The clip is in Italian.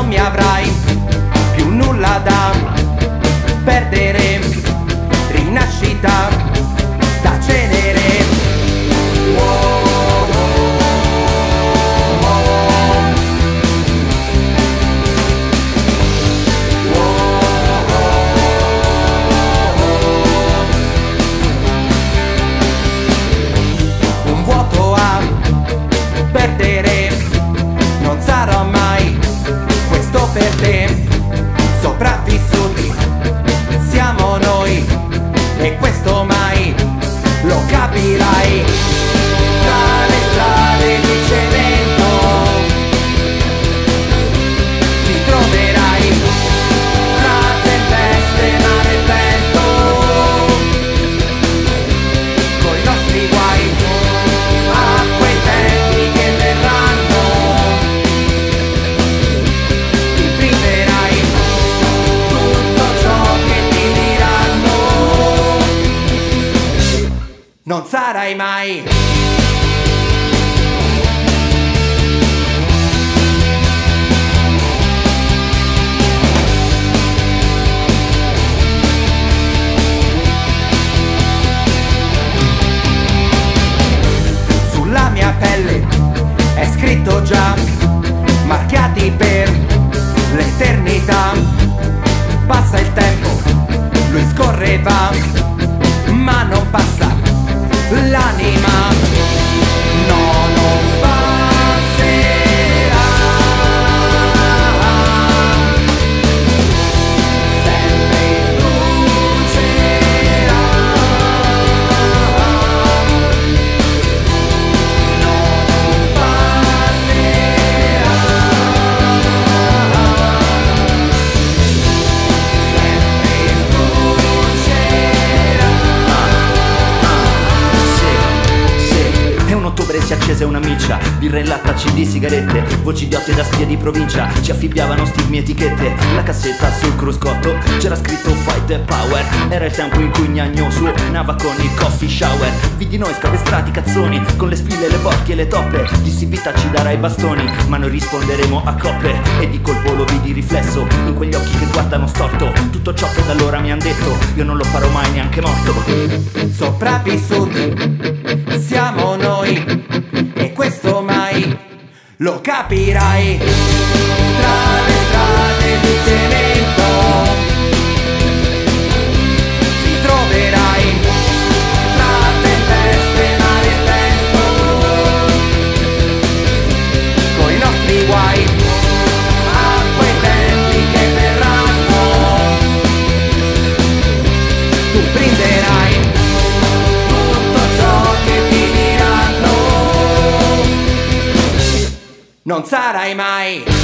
non mi avrai più nulla da perdere, rinascita da cenere. Un vuoto a perdere, non sarò mai questo per te. Sopravvissuti siamo noi e questo mai lo capirai. Tra le strade di cemento ti troverai, tra tempeste, mare e vento, coi nostri guai, a quei tempi che verranno. Ti priverai tutto ciò che ti diranno, non sarai mai. Sulla mia pelle è scritto già, marchiati per l'eternità. Passa il tempo, lui scorreva, ma non passa l'anima. No, non passerà, sempre brucerà. No, non passerà, sempre brucerà. È un ottobre si accese una miccia, birra in latta, CD, sigarette, voci idiote da spie di provincia, ci affibbiavano stigmi, etichette. La cassetta sul cruscotto c'era scritto Fight the Power. Era il tempo in cui Gnagno suonava con il coffee shower. Vidi noi scapestrati cazzoni, con le spille, le borchie e le toppe. Dissi vita ci darai bastoni, ma noi risponderemo a coppe. E di colpo lo vidi riflesso in quegli occhi che guardano storto. Tutto ciò che da allora mi han detto, io non lo farò mai neanche morto. Sopravvissuti siamo noi e questo mai lo capirai. Tra le strade di cemento ti troverai, tra tempeste, mare e vento, coi nostri guai, a quei tempi che verranno. Tu prenderai tutto ciò che ti diranno, non sarai mai.